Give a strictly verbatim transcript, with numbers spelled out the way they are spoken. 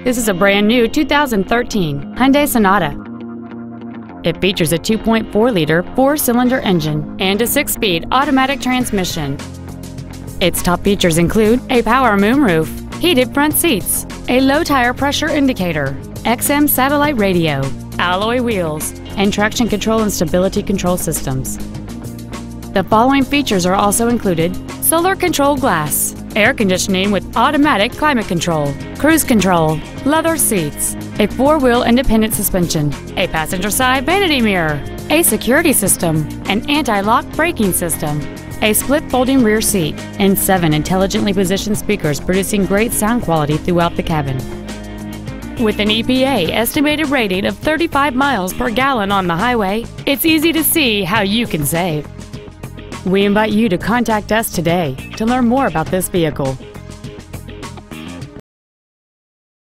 This is a brand new two thousand thirteen Hyundai Sonata. It features a two point four liter four-cylinder engine and a six-speed automatic transmission. Its top features include a power moonroof, heated front seats, a low tire pressure indicator, X M satellite radio, alloy wheels, and traction control and stability control systems. The following features are also included: solar control glass, air conditioning with automatic climate control, cruise control, leather seats, a four-wheel independent suspension, a passenger side vanity mirror, a security system, an anti-lock braking system, a split folding rear seat, and seven intelligently positioned speakers producing great sound quality throughout the cabin. With an E P A estimated rating of thirty-five miles per gallon on the highway, it's easy to see how you can save. We invite you to contact us today to learn more about this vehicle.